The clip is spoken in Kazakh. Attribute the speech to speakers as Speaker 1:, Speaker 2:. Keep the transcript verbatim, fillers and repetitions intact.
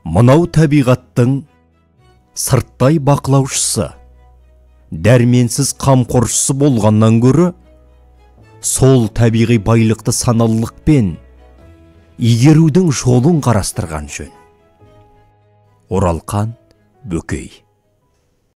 Speaker 1: Мынау табиғаттың сырттай бақылаушысы, дәрменсіз қамқоршысы болғаннан көрі, сол табиғи байлықты саналылықпен игерудің жолын қарастырған жөн. Оралхан Бөкей.